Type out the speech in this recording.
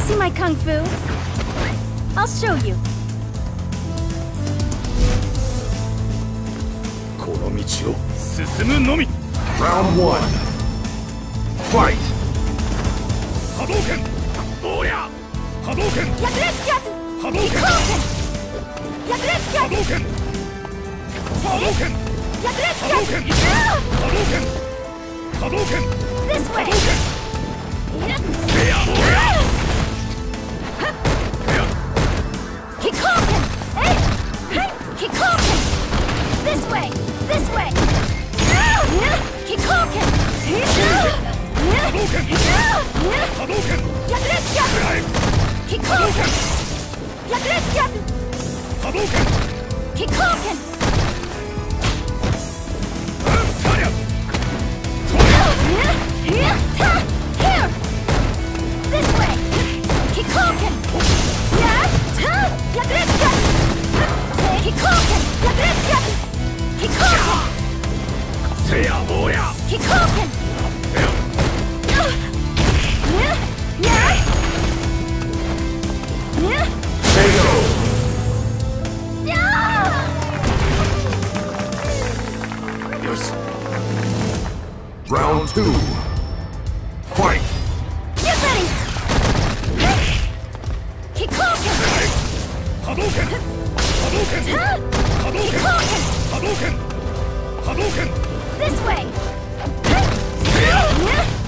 see my kung fu? I'll show you. この道を進むのみ。 Round 1. Fight! 波動拳おりゃ波動拳 Yakretskiat! 波動拳 Yakretskiat! 波動拳波動拳 Yakretskiat! 波動拳波動拳波動拳 This 波 way! 動拳せやおりゃ Kikoken! Hey! Hey! Kikoken! This way! This way! Kikoken! 波動拳波動拳 Yakretskiat! くらえ Kikoken! Yakretskiat! 波動拳 Kikoken! かりゃ Here! This way! Kikoken! Yakretskiat! Kikoken! Yakretskiat! Kikoken! せやおりゃ Kikoken! よし Round 2. Fight! Get ready! Kikoken! 波動拳波動拳波動拳 Kikoken! 波動拳波動拳 This way! せや